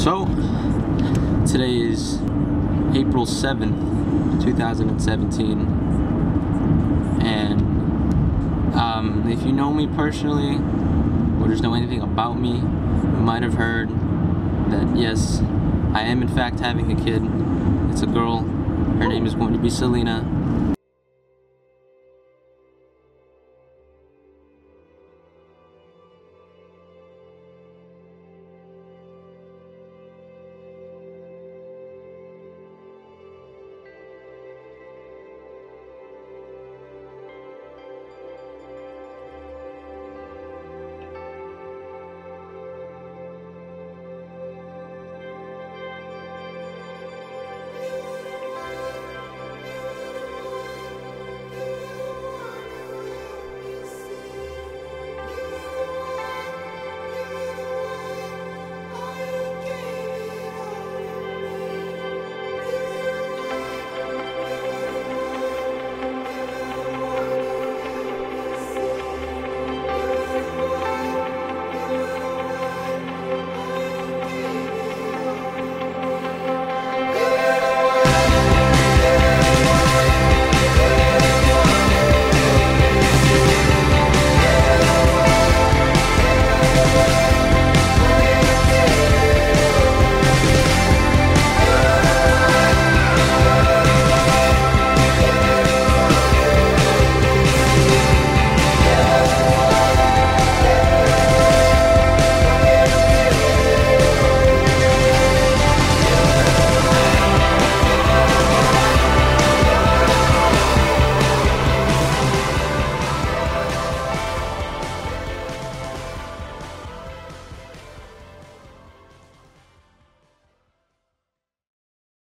So, today is April 7th, 2017, and if you know me personally, or just know anything about me, you might have heard that yes, I am in fact having a kid. It's a girl. Her name is going to be Selena.